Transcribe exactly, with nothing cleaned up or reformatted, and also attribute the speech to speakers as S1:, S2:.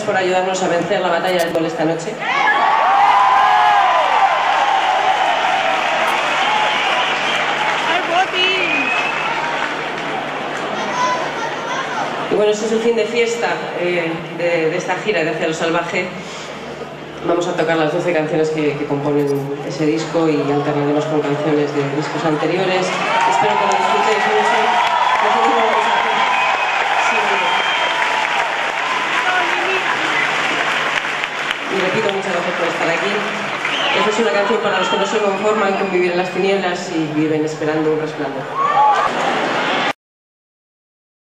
S1: por ayudarnos a vencer la batalla del gol esta noche. Y bueno, este es el fin de fiesta eh, de, de esta gira de Hacia lo Salvaje. Vamos a tocar las doce canciones que, que componen ese disco y alternaremos con canciones de discos anteriores. Espero que lo disfrutéis mucho. Nosotros lo vamos a hacer sin duda. Y repito, muchas gracias por estar aquí. Esta es una canción para los que no se conforman con vivir en las tinieblas y viven esperando un resplandor.